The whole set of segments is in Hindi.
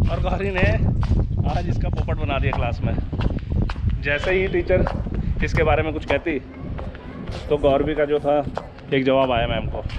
और गौरी ने आज इसका पोपट बना दिया क्लास में। जैसे ही टीचर इसके बारे में कुछ कहती तो गौरवी का जो था एक जवाब आया मैम को।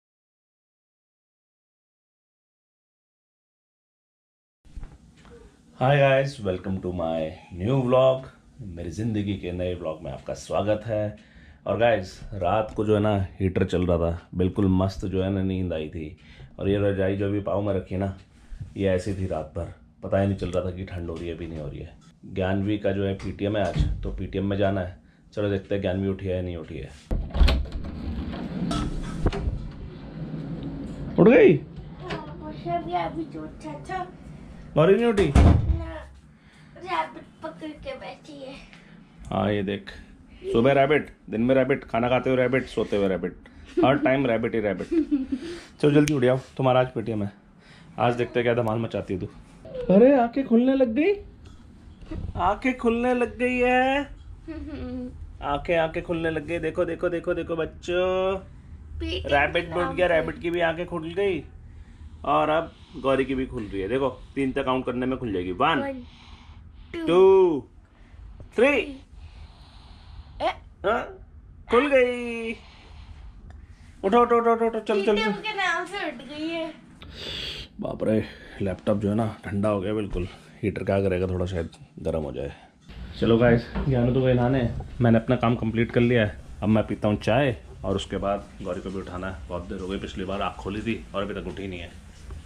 Hi guys, welcome to my new vlog. मेरी ज़िंदगी के नए व्लॉग में आपका स्वागत है। और गाइस, रात को जो है ना हीटर चल रहा था, बिल्कुल मस्त जो है ना नींद आई थी। और ये रजाई जो भी पाँव में रखी ना, ये ऐसी थी रात भर, पता ही नहीं चल रहा था कि ठंड हो रही है भी नहीं हो रही है। ज्ञानवी का जो है पीटीएम है आज, तो पीटीएम में जाना है। चलो देखते हैं ज्ञानवी उठी है या नहीं उठी है। उठ गई? गौरी नहीं उठी? रैबिट पकड़ के बैठी है। हाँ ये देख, सुबह रैबिट, दिन में रैबिट, खाना खाते हुए रैबिट, सोते हुए रैबिट, हर टाइम रैबिट ही रैबिट। चलो जल्दी उठ जाओ, तुम्हारा आज पेटीएम है। आज देखते क्या धमाल मचाती है तू। अरे आंखें खुलने लग गई, आंखें खुलने लग गई है, आंखें खुलने लग गई। देखो देखो देखो देखो बच्चों, रैबिट भी उठ गया, रैबिट की भी आंखें खुल गई और अब गौरी की भी खुल रही है। देखो 3 तक काउंट करने में खुल जाएगी। 1 2 3 खुल गई। उठो उठो उठो उठो, चल चल चल। के नाम से उठ गई है। बाप रे, लैपटॉप जो है ना ठंडा हो गया बिल्कुल। हीटर क्या करेगा, थोड़ा शायद गर्म हो जाए। चलो गाइस, ज्ञानू तो गए नहाने, मैंने अपना काम कंप्लीट कर लिया है। अब मैं पीता हूँ चाय और उसके बाद गौरी को भी उठाना है। बहुत देर हो गई, पिछली बार आँख खोली थी और अभी तक उठी नहीं है।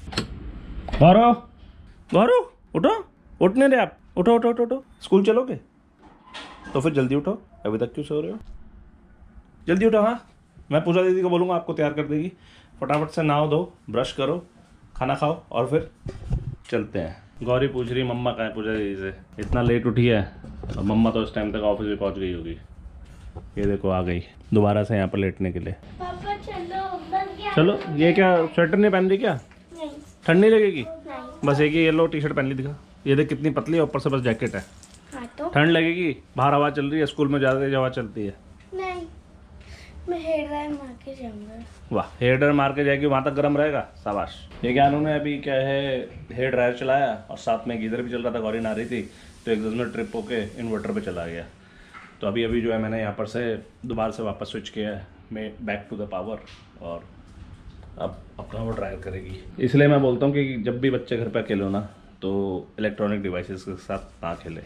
गौरव, गौरव उठो, उठने दे आप, उठो उठो उठो उठो। स्कूल चलोगे तो फिर जल्दी उठो, अभी तक क्यों सो रहे हो? जल्दी उठो। हाँ, मैं पूजा दीदी को बोलूँगा, आपको तैयार कर देगी। फटाफट से नहाओ धो, ब्रश करो, खाना खाओ और फिर चलते हैं। गौरी पूछ रही मम्मा कहाँ है पूजा दीदी से, इतना लेट उठी है और मम्मा तो इस टाइम तक ऑफिस में पहुँच गई होगी। ये देखो आ गई दोबारा से यहाँ पर लेटने के लिए। पापा चलो, चलो, ये क्या स्वेटर नहीं पहन रही क्या? नहीं ठंड नहीं लगेगी? नहीं। बस एक ही येलो टी शर्ट पहन ली, दिखा। ये देख कितनी पतली है, ऊपर से बस जैकेट है। हाँ तो ठंड लगेगी, बाहर हवा चल रही है, स्कूल में ज़्यादा तेज हवा चलती है। नहीं, मैं हेयर ड्रायर मार के जाऊंगा। वाह, हेयर ड्रायर मार के जाएगी, वहाँ तक गर्म रहेगा, शाबाश। ये क्या उन्होंने अभी क्या है हेयर ड्रायर चलाया और साथ में गीजर भी चल रहा था। गौरी नहा रही थी तो एक में ट्रिप होके इन्वर्टर पे चला गया। तो अभी अभी जो है मैंने यहाँ पर से दोबारा से वापस स्विच किया है, मैं बैक टू द पावर, और अब अपना वो ड्रायर करेगी। इसलिए मैं बोलता हूँ कि जब भी बच्चे घर पे अकेले हो ना, तो इलेक्ट्रॉनिक डिवाइसेस के साथ ना खेले।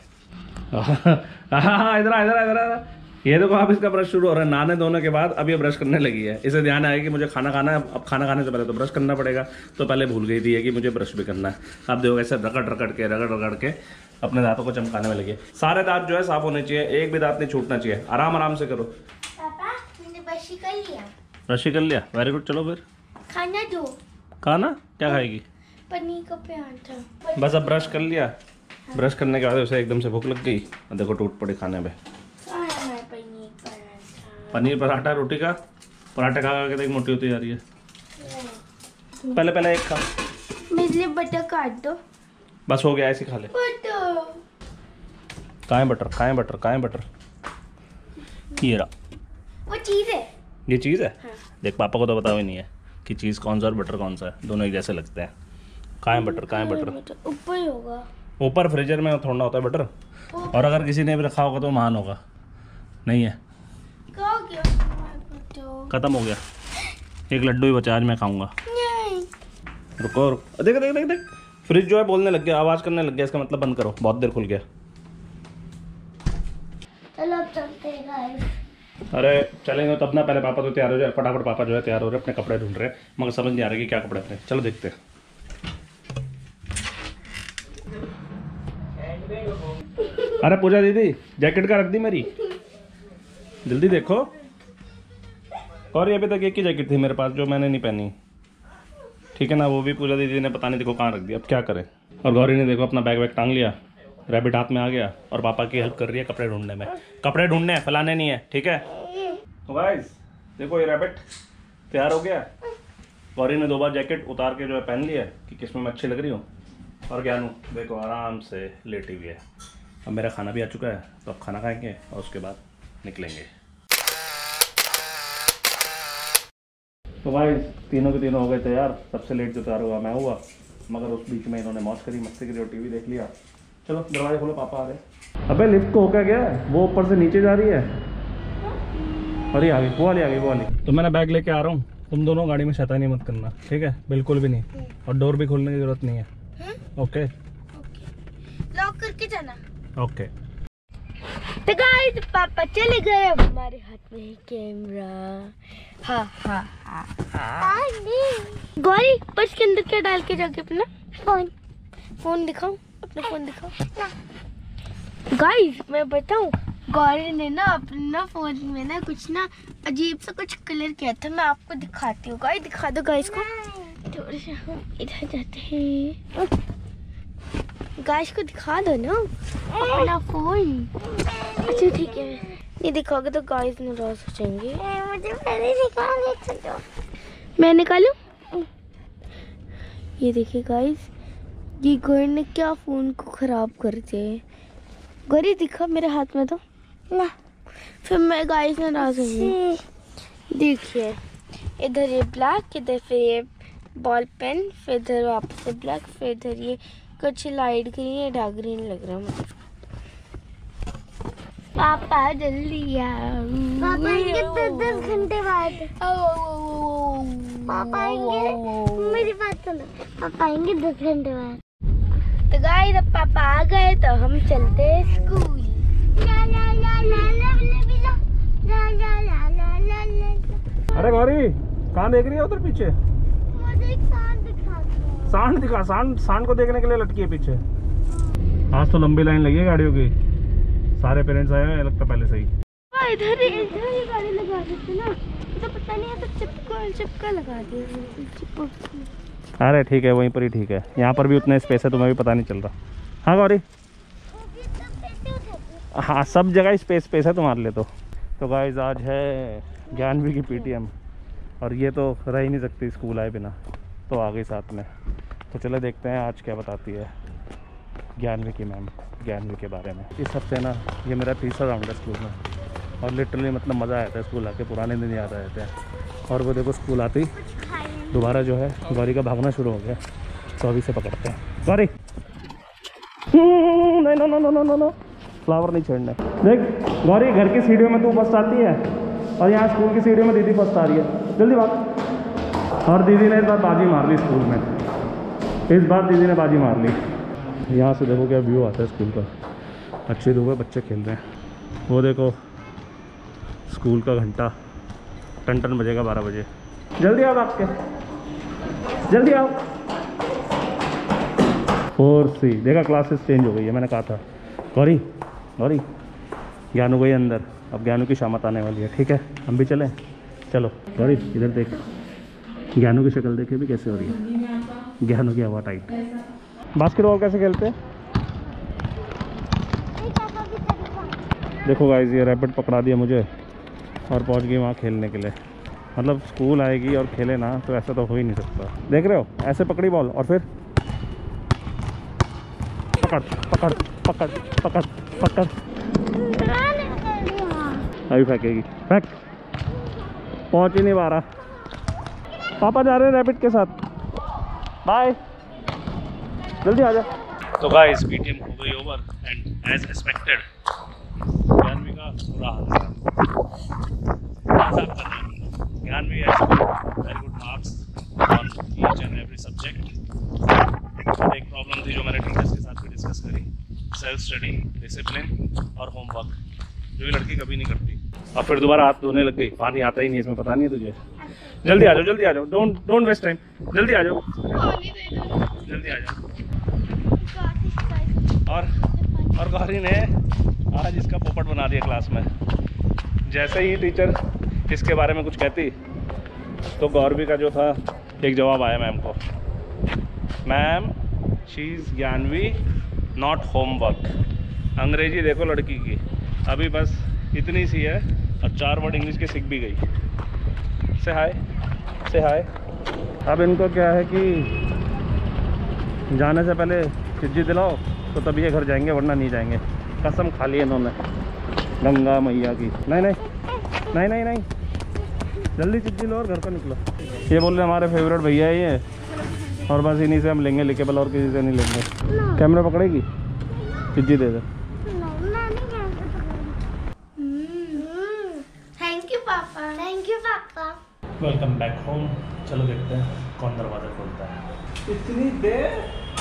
हाँ इधर इधर इधर, ये देखो आप, इसका ब्रश शुरू हो रहा है नहाने धोने के बाद। अब ये ब्रश करने लगी है, इसे ध्यान आया कि मुझे खाना खाना है। अब खाना खाने से पहले तो ब्रश करना पड़ेगा, तो पहले भूल गई थी कि मुझे ब्रश भी करना है। अब देखो ऐसे रगड़ के अपने दांतों को चमकाने में लगी। सारे दांत जो है साफ होने चाहिए, एक भी दांत नहीं छूटना चाहिए। आराम आराम से करो। पापा मैंने ब्रश कर लिया। ब्रश कर लिया, वेरी गुड। चलो फिर खाना दो। खाना क्या खाएगी? पनीर का पराठा। बस अब ब्रश कर लिया, ब्रश करने के बाद उसे एकदम से भूख लग गई और देखो टूट पड़ी खाने में। पनीर पराठा, रोटी का पराठा खा खा के देख मोटी होती जा रही है। पहले एक खा, मेरे लिए बटर काट दो। बस हो गया, ऐसे खा ले। बटर कहाँ है बटर, कहाँ है बटर, कहाँ है बटर? ये रहा, वो चीज़ है। ये चीज़ है। हाँ। देख पापा को तो पता ही नहीं है कि चीज़ कौन सा और बटर कौन सा है, दोनों एक जैसे लगते हैं। कहाँ है बटर, कहाँ है बटर? ऊपर ही होगा। ऊपर फ्रीजर में थोड़ा होता है बटर, और अगर किसी ने भी रखा होगा तो महान होगा। नहीं है, खत्म हो गया। एक लड्डू ही बचा, आज मैं खाऊंगा। रुको रुको, देख देख देख देख, फ्रिज जो है बोलने लग गया, आवाज़ करने लग गया। इसका मतलब बंद करो, बहुत देर खुल गया। चलो अब चलते हैं गाइस। अरे चलेंगे तो अपना, पहले पापा तो तैयार हो जाए फटाफट। पापा जो है तैयार हो रहे, अपने कपड़े ढूंढ रहे हैं, मगर समझ नहीं आ रहा कि क्या कपड़े अपने। चलो देखते हैं। अरे पूजा दीदी, जैकेट का रख दी मेरी, जल्दी देखो। और ये अभी तक एक ही जैकेट थी मेरे पास जो मैंने नहीं पहनी, ठीक है ना? वो भी पूजा दीदी ने पता नहीं देखो कहाँ रख दिया, अब क्या करें। और गौरी ने देखो अपना बैग वैग टांग लिया, रैबिट हाथ में आ गया और पापा की हेल्प कर रही है कपड़े ढूंढने में। कपड़े ढूंढने हैं, फैलाने नहीं है, ठीक है? तो गाइस देखो, ये रैबिट तैयार हो गया। गौरी ने 2 बार जैकेट उतार के जो है पहन लिया कि किसमें मैं अच्छी लग रही हूँ। और ज्ञानू देखो आराम से लेटी हुई है। अब मेरा खाना भी आ चुका है, तो अब खाना खाएंगे और उसके बाद निकलेंगे। तो भाई तीनों के तीनों हो गए तैयार। सबसे लेट जो तैयार हुआ मैं हुआ, मगर उस बीच में इन्होंने मौज करी, मस्ती करी और टीवी देख लिया। चलो दरवाजा खोलो, पापा आ रहे। अबे लिफ्ट को हो क्या गया है? वो ऊपर से नीचे जा रही है। अरे आ गई, वो वाली आ गई, वो वाली। तो मैंने बैग लेके आ रहा हूँ, तुम दोनों गाड़ी में शैतानी मत करना, ठीक है? बिल्कुल भी नहीं। और डोर भी खोलने की जरूरत नहीं है। ओके, लॉक करके जाना। ओके। तो गाइस पापा चले गए, अब हमारे हाथ में है कैमरा। हाँ हाँ हाँ हाँ। गौरी पर्स के अंदर क्या डाल के जाके अपना फोन दिखाओ, अपना फोन दिखाओ। गाइस मैं बताऊं, गौरी ने ना अपना फोन में ना कुछ ना अजीब सा कुछ कलर किया था। मैं आपको दिखाती हूँ। गाइस दिखा दो गाइस को। थोड़ा सा हम इधर जाते हैं, गाइस को दिखा दो ना अपना फोन। अच्छा ठीक है, ये दिखाओगे तो गाइस नाराज हो जाएंगे। मुझे पहले निकाल दो। मैं निकालूं? ये देखिए गाइस, ये गौरी ने क्या फोन को खराब कर दिया। गौरी दिखा मेरे हाथ में तो ना, फिर मैं गाइस नाराज होंगी। देखिए इधर ये ब्लैक, इधर फिर ये बॉल पेन, फिर इधर वापस से ब्लैक, फिर इधर ये कुछ लाइट ग्रीन या डार्क ग्रीन लग रहा है मुझे। पापा जल्दी आओ। पापा आएंगे 10 घंटे बाद। पापा आएंगे, मेरी बात सुनो, पापा आएंगे 10 घंटे बाद। तो गाइस अब पापा आ गए तो हम चलते हैं स्कूल। ला ला ला ला ला ला ला ला ला ला। अरे गौरी कहाँ देख रही है उधर पीछे? मुझे एक सांड दिखा दो। सांड दिखा, सांड को देखने के लिए लटकी है पीछे। आज तो लंबी लाइन लगी है गाड़ियों की, सारे पेरेंट्स आए हैं लगता पहले से ही। इधर ही गाड़ी लगा देते ना, तो पता नहीं ऐसा चिपका लगा दिया। अरे ठीक है, वहीं पर ही ठीक है। यहाँ पर भी उतना स्पेस है, तुम्हें भी पता नहीं चल रहा। हाँ गौरी, हाँ सब जगह स्पेस है तुम्हारे लिए। तो गाइस आज है ज्ञानवी की पीटीएम, और ये तो रह ही नहीं सकती स्कूल आए बिना, तो आ गई साथ में। तो चलो देखते हैं आज क्या बताती है ज्ञानवी की मैम ज्ञानवी के बारे में। इस हफ्ते ना ये मेरा तीसरा राउंड है स्कूल में, और लिटरली मतलब मज़ा आया था स्कूल आके, पुराने दिन याद आ जाते हैं। और वो देखो स्कूल आते ही दोबारा जो है गौरी का भागना शुरू हो गया, तो अभी से पकड़ते हैं। गौरी नहीं, no no no no no no, flower नहीं छेड़ने। देख गौरी, घर की सीढ़ियों में तू फर्स्ट आती है, और यहाँ स्कूल की सीढ़ियों में दीदी फर्स्ट आ रही है। जल्दी भाग। और दीदी ने इस बार बाजी मार ली स्कूल में, इस बार दीदी ने बाजी मार ली। यहाँ से देखो क्या व्यू आता है स्कूल का, अच्छी धूप है, बच्चे खेल रहे हैं। वो देखो स्कूल का घंटा टन टन बजेगा 12 बजे। जल्दी आओ आपके, जल्दी आओ। 4C देखा, क्लासेस चेंज हो गई है, मैंने कहा था। गौरी गौरी, ज्ञानू गई अंदर, अब ज्ञानू की शामत आने वाली है, ठीक है? हम भी चलें? चलो गौरी इधर देख, ज्ञानू की शक्ल देखे भी कैसे हो रही है। ज्ञानू की हवा टाइट। बास्केटबॉल कैसे खेलते हैं देखो गाइस, ये रैबिट पकड़ा दिया मुझे और पहुंच गई वहाँ खेलने के लिए। मतलब स्कूल आएगी और खेले ना, तो ऐसा तो हो ही नहीं सकता। देख रहे हो, ऐसे पकड़ी बॉल और फिर पकड़ पकड़ पकड़ पकड़ पकड़, अभी फेंकेगी, फेंक। पहुंच ही नहीं पा रहा। पापा जा रहे हैं रैबिट के साथ, बाय, जल्दी आ जा। तो गाइस पीटीएम हो गई over, and as expected Gyanvi का बुरा हाल है। Gyanvi has very good marks on each and every subject. एक प्रॉब्लम थी जो मैंने टीचर्स के साथ भी डिस्कस करी, सेल्फ स्टडी, डिसिप्लिन और होमवर्क, जो ये लड़की कभी नहीं करती। और फिर दोबारा हाथ धोने लग गई, पानी आता ही नहीं इसमें, पता नहीं है तुझे। जल्दी आ जाओ, जल्दी आ जाओ, डोंट वेस्ट टाइम, जल्दी आ जाओ, जल्दी आ जाओ। और गौरी ने आज इसका पोपट बना दिया क्लास में। जैसे ही टीचर इसके बारे में कुछ कहती, तो गौरवी का जो था एक जवाब आया मैम को, ma'am she is Gyanvi not homework. अंग्रेजी देखो लड़की की, अभी बस इतनी सी है और 4 वर्ड इंग्लिश के सीख भी गई। से हाय, से हाय। अब इनको क्या है कि जाने से पहले चिज्जी दिलाओ तो तभी ये घर जाएंगे, वरना नहीं जाएंगे। कसम खा ली इन्होंने गंगा मैया की। नहीं नहीं नहीं नहीं नहीं, जल्दी चिज्जी लो और घर को निकलो। ये बोल रहे हमारे फेवरेट भैया है ये, और बस इन्हीं से हम लेंगे लिकेबल, और किसी से नहीं लेंगे। कैमरा पकड़ेगी? पिज्जी दे दे। थैंक यू पापा, थैंक यू पापा। Welcome back home. चलो देखते हैं कौन दरवाजा खोलता है। इतनी देर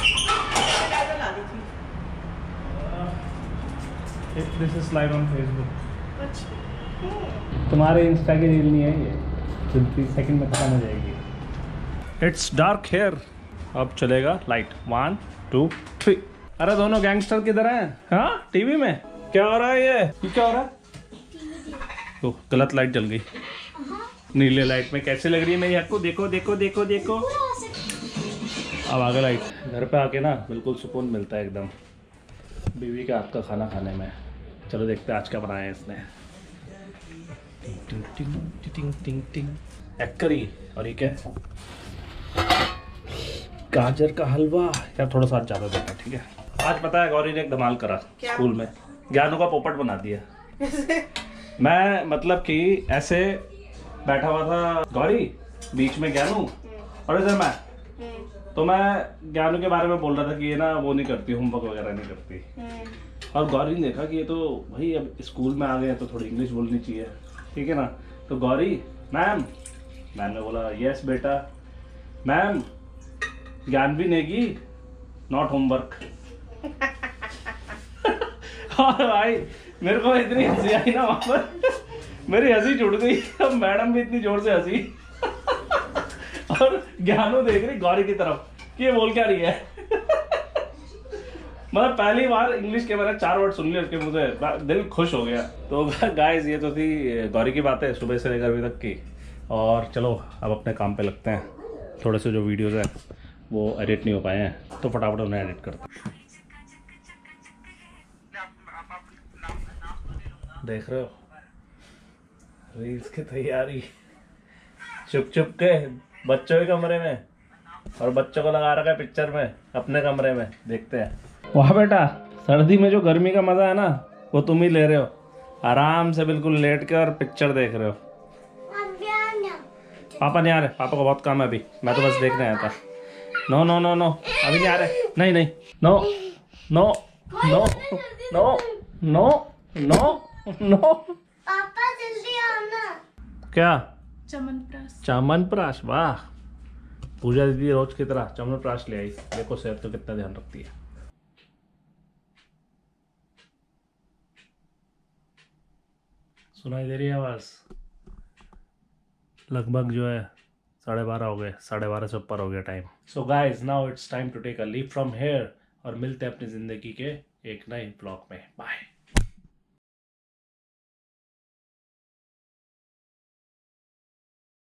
this is live on Facebook. तुम्हारे इंस्टा की रील नहीं है ये, 30 सेकंड में खत्म हो जाएगी। It's dark hair. अब चलेगा लाइट। 1 2 3। अरे दोनों गैंगस्टर किधर हैं? हाँ टीवी में क्या हो रहा है? ये क्या हो रहा है? तो गलत लाइट जल गई। नीले लाइट में कैसे लग रही है मेरी आपको? देखो देखो देखो देखो। अब आगे लाइट। घर पे आके ना बिल्कुल सुकून मिलता है एकदम बीवी के हाथ का खाना खाने में। चलो देखते हैं आज क्या बनाया है इसने। टिंग टिंग टिंग टिंग टिंग। Egg curry. और ये क्या है? गाजर का हलवा। या थोड़ा सा ज़्यादा देना, ठीक है। आज पता है गौरी ने एक धमाल करा स्कूल में। ज्ञानू का पोपट बना दिया। मैं मतलब कि ऐसे बैठा हुआ था गौरी, बीच में ज्ञानू और इधर मैं। तो मैं ज्ञानू के बारे में बोल रहा था कि ये ना वो नहीं करती, होमवर्क वगैरह नहीं करती। और गौरी ने देखा कि ये तो भाई अब स्कूल में आ गए हैं तो थोड़ी इंग्लिश बोलनी चाहिए, ठीक है ना। तो गौरी मैम ने बोला यस बेटा। मैम ज्ञान भी नेगी नॉट होमवर्क। और भाई मेरे को इतनी हंसी आई ना वहां पर, मेरी हंसी छूट गई। अब मैडम भी इतनी जोर से हंसी और ज्ञानू देख रही गौरी की तरफ कि ये बोल क्या रही है। मतलब पहली बार इंग्लिश के मैंने 4 वर्ड सुन लिए उसके मुंह से, दिल खुश हो गया। तो गाइस ये तो थी गौरी की बातें सुबह से लेकर अभी तक की। और चलो अब अपने काम पे लगते हैं। थोड़े से जो वीडियोज़ हैं वो एडिट नहीं हो पाए हैं तो फटाफट उन्हें एडिट करते हैं। देख रहे हो रील्स की तैयारी चुप चुप के बच्चों के कमरे में, और बच्चों को लगा रखा है पिक्चर में अपने कमरे में। देखते हैं। वाह बेटा, सर्दी में जो गर्मी का मजा है ना वो तुम ही ले रहे हो। आराम से बिल्कुल लेट के और पिक्चर देख रहे हो। पापा नहीं आ रहे, पापा को बहुत काम है अभी, मैं तो बस देखने आया था। नो नो नो नो अभी नहीं आ रहे। नहीं नहीं no no no no no no no. पापा जल्दी आना। क्या? चमनप्राश। वाह, पूजा दीदी रोज की तरह चमनप्राश ले आई। देखो सेहत का कितना ध्यान रखती है। सुनाई दे रही है आवाज? लगभग जो है 12:30 हो गए, 12:30 से ऊपर हो गया time. So guys now it's time to take a leave from here और मिलते हैं अपनी जिंदगी के एक नए ब्लॉग में। बाय।